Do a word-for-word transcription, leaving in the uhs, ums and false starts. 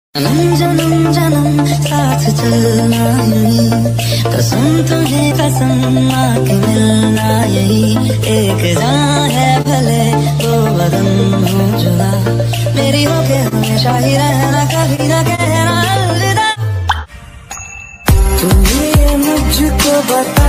जन्म जन्म जन्म साथ चलना यही, कसम तुम्हें कसम आके मिलना यही। एक जान है भले दो बदन हो जुदा, मेरी होके हमेशा ही रहना, कभी ना कहना अलविदा। तुम ये मुझको बता